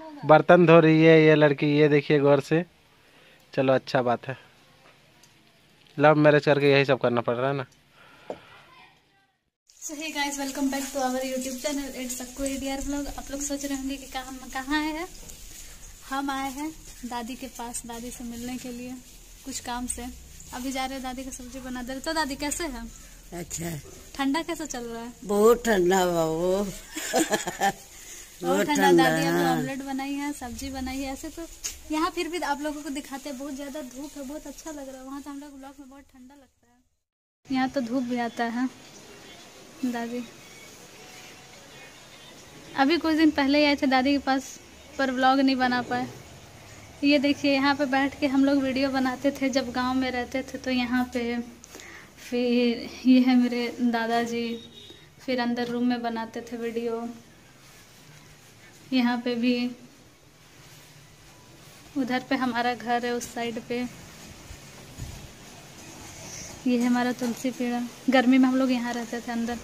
बर्तन धो रही है ये लड़की, ये देखिए गौर से। चलो अच्छा बात है, लव मैरिज करके यही सब करना पड़ रहा है ना। So hey guys, welcome back to our YouTube channel it's Akku DR vlog. आप लोग सोच रहे होंगे कि कहाँ आए हैं। हम आए हैं दादी के पास, दादी से मिलने के लिए कुछ काम से। अभी जा रहे हैं दादी का सब्जी बना दे। तो दादी कैसे है? अच्छा। ठंडा कैसा चल रहा है? बहुत ठंडा बाबू। बहुत ठंडा। दादी अभी ऑमलेट बनाई है, सब्जी बनाई है। ऐसे तो यहाँ फिर भी आप लोगों को दिखाते हैं, बहुत ज्यादा धूप है, बहुत अच्छा लग रहा है। वहाँ तो हम लोग ब्लॉग में बहुत ठंडा लगता है, यहाँ तो धूप भी आता है। दादी अभी कुछ दिन पहले ही आए थे दादी के पास, पर व्लॉग नहीं बना पाए। ये देखिए यहाँ पे बैठ के हम लोग वीडियो बनाते थे जब गांव में रहते थे। तो यहाँ पे फिर ये है मेरे दादाजी, फिर अंदर रूम में बनाते थे वीडियो। यहाँ पे भी, उधर पे हमारा घर है उस साइड पे। ये है हमारा तुलसी पेड़। गर्मी में हम लोग यहाँ रहते थे अंदर।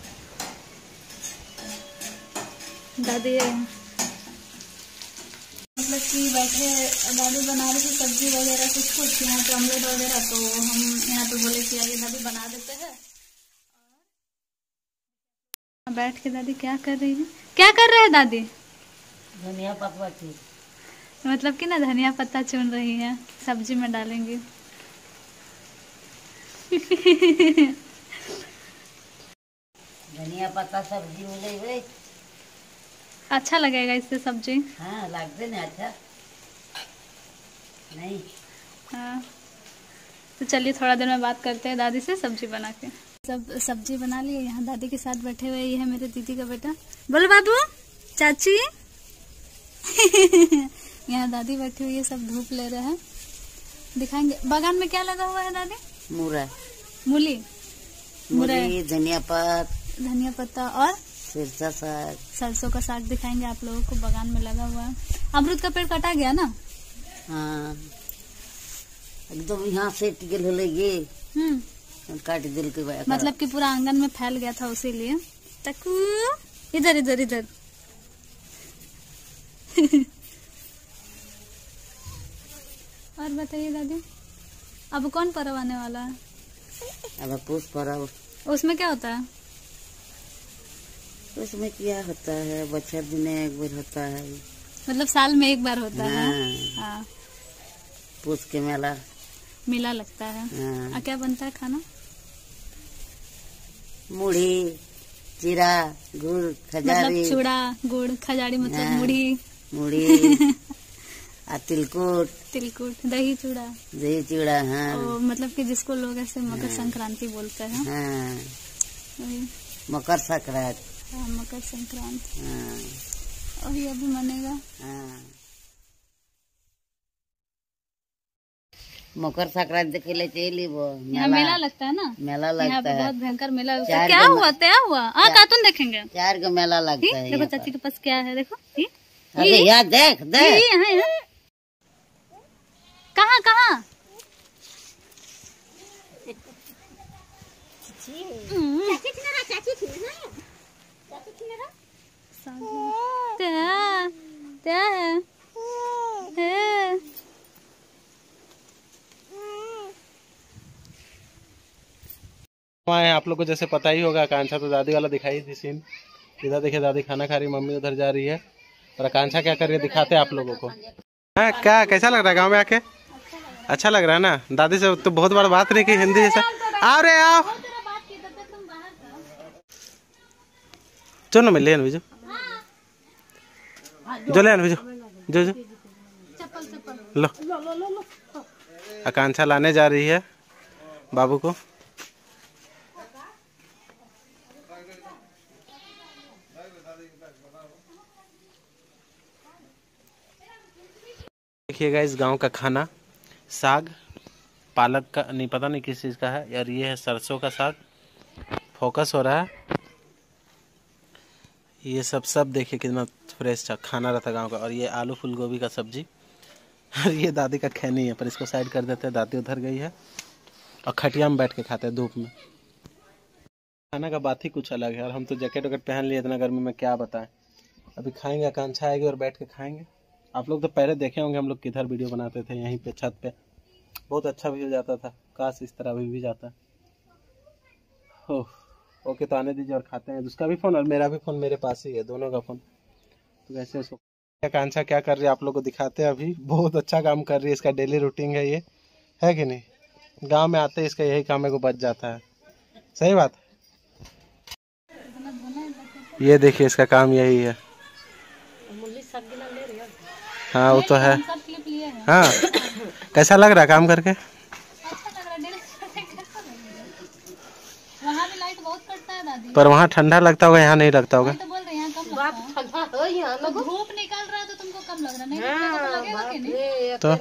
दादी मतलब कि बैठे, दादी बना रही थी सब्जी वगैरह कुछ यहाँ पे ऑमलेट वगैरह। तो हम यहाँ पे बोले कि आइए दादी बना देते हैं। और बैठ के दादी क्या कर रही है? क्या कर रहे हैं दादी? धनिया पत्ता की, मतलब कि ना धनिया पत्ता चुन रही है, सब्जी में डालेंगी। धनिया पत्ता सब्जी मिले हुए अच्छा लगेगा इससे सब्जी। हाँ लगते ना अच्छा नहीं। हाँ तो चलिए थोड़ा देर में बात करते हैं दादी से सब्जी बना के। सब सब्जी बना लिए, यहाँ दादी के साथ बैठे हुए। ये है मेरे दीदी का बेटा। बोलो बाबू, चाची। यहाँ दादी बैठी हुई है, सब धूप ले रहे हैं। दिखाएंगे बागान में क्या लगा हुआ है दादी? मूरा, मूली, मूली, धनिया पत्ता और सिरसा साग, सरसों का साग दिखाएंगे आप लोगों को। बागान में लगा हुआ है। अमरूद का पेड़ कटा गया ना? हाँ एकदम यहाँ से टिकल हो ये काट दिल के मतलब कि पूरा आंगन में फैल गया था, उसीलिए। तकू इधर इधर इधर। और बताइए दादी, अब कौन पर्व आने वाला है? अब पूछ पर्व। उसमें क्या होता है? उसमें क्या होता है? बछर दिन एक बार होता है, मतलब साल में एक बार होता है। हाँ। पूछ के मेला लगता है। हाँ। क्या बनता है खाना? मुढ़ी, चिरा, गुड़, खजारी। मतलब चूड़ा गुड़ खजारी, मतलब हाँ। मुढ़ी तिलकुट, दही चूड़ा। हाँ। मतलब कि जिसको लोग ऐसे मकर संक्रांति बोलते हैं। हाँ। मकर संक्रांति। हाँ, मकर संक्रांति। हाँ। और ये अभी मनेगा। हाँ। मकर संक्रांति के लिए चली वो यहाँ मेला लगता है ना? मेला लगता यहाँ पे है, बहुत भयंकर मेला लगता है। क्या हुआ? कार्टून देखेंगे। 4 का मेला लगता है। देखो चाची के पास क्या है, देखो। अरे यार देख कहाँ क्या है? आप लोग को जैसे पता ही होगा, आकांक्षा तो दादी वाला दिखाई थी सीन। इधर देखिए दादी खाना खा रही, मम्मी उधर जा रही है, और आकांक्षा क्या कर रही है दिखाते हैं आप लोगों को। हाँ, क्या कैसा लग रहा है गांव में आके? अच्छा लग रहा है ना? दादी से तो बहुत बार बात नहीं की हिंदी जैसा। आओ रे आओ, चलो मिल भेजो, जो ले भेजो, जो लो। आकांक्षा लाने जा रही है बाबू को। देखिएगा इस गांव का खाना, साग पालक का, नहीं पता नहीं किस चीज़ का है यार। ये है सरसों का साग, फोकस हो रहा है। ये सब देखिए कितना फ्रेश खाना रहता गांव का। और ये आलू फूल गोभी का सब्जी। और ये दादी का खैनी है, पर इसको साइड कर देते हैं, दादी उधर गई है। और खटिया में बैठ के खाते हैं धूप में। खाना का बात ही कुछ अलग है। और हम तो जैकेट वैकेट पहन लिए, इतना गर्मी में क्या बताएं। अभी खाएंगे, आकांक्षा आएगी और बैठ के खाएंगे। आप लोग तो पहले देखे होंगे हम लोग किधर वीडियो बनाते थे, यहीं पे छत पे। बहुत अच्छा व्यू जाता था, काश इस तरह अभी भी जाता। ओके तो आने दीजिए और खाते हैं। उसका भी फ़ोन और मेरा भी फ़ोन मेरे पास ही है, दोनों का फ़ोन। तो वैसे उसको आकांक्षा क्या कर रही है आप लोग को दिखाते हैं। अभी बहुत अच्छा काम कर रही है, इसका डेली रूटीन है ये, है कि नहीं। गांव में आते इसका यही काम है को बच जाता है, सही बात। ये देखिए इसका काम यही है। हाँ वो तो है। हाँ कैसा लग रहा है काम करके? वहाँ भी लाइट बहुत कटता है दादी। पर वहाँ ठंडा लगता होगा, यहाँ नहीं लगता होगा। तो बोल रहे हैं कम लगता है। तो धूप निकल रहा है तो तुमको कम लग रहा नहीं तो लगेगा कि नहीं? तो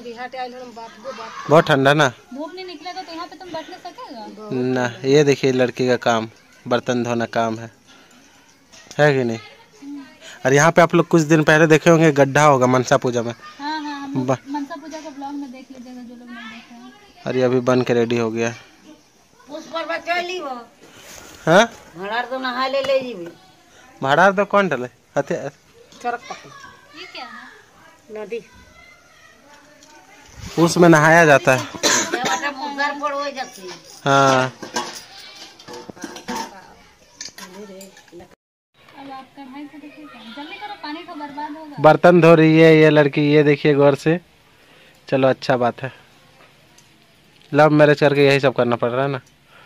बहुत ठंडा ना, धूप नहीं निकलेगा तो यहाँ पे तुम बैठ नहीं सकेगा ना। ये देखिए लड़की का काम, बर्तन धोना काम है कि नहीं। और यहाँ पे आप लोग कुछ दिन पहले देखे होंगे गड्ढा होगा मनसा पूजा में। हाँ हाँ मनसा पूजा का ब्लॉग में देख लीजिएगा जो लोग नहीं देखे हैं। और ये अभी बन के रेडी हो गया। उस पर बचैली वो हाँ भड़ार तो नहा ले जीबी। भाड़ार तो कौन डले हथे चरक पकड़ ये क्या है? नदी उसमें नहाया जाता है। मुसर पर हो जाती है। हाँ अब आप कढ़ाई को देखिए, जल्दी करो पानी का बर्बाद होगा। बर्तन धो रही है ये लड़की, ये देखिए गौर से। चलो अच्छा बात है, लव मैरिज करके यही सब करना पड़ रहा है ना।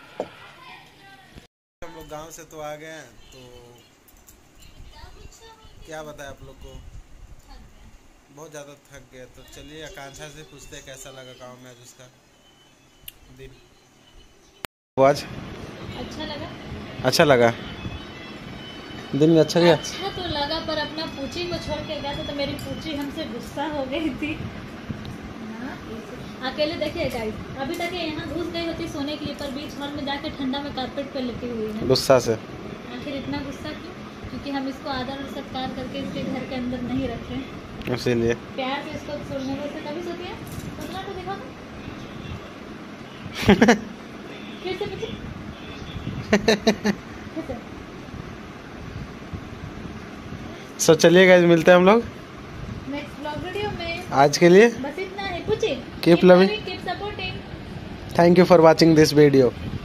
हम लोग गांव से तो आ गए हैं, तो क्या बताएं आप लोग को, बहुत ज़्यादा थक गए। तो चलिए आकांक्षा से पूछते हैं कैसा लगा गांव में आज उसका दिन। आज अच्छा लगा दिन में, अच्छा गया। अच्छा तो लगा, पर अपना पूछी को छोड़ के गया तो मेरी पूछी हमसे गुस्सा हो गई थी। अकेले देखिए गाइस, अभी तक ये यहाँ घुस गई होती सोने के लिए, पर बीच हॉल में जाके ठंडा में कारपेट पे लेटी हुई है गुस्सा से। आखिर इतना गुस्सा क्यों? क्योंकि हम इसको आदर और सत्कार करके इसके घर के अंदर नहीं रखे, इसीलिए प्यार से इसको सोने में। कभी सोती है पतला तो दिखा फिर से पूछे सो चलिए गाइस, मिलते हैं हम लोग नेक्स्ट ब्लॉग वीडियो में। आज के लिए बस इतना है, पूछे keep loving, keep supporting. Thank you for watching this video.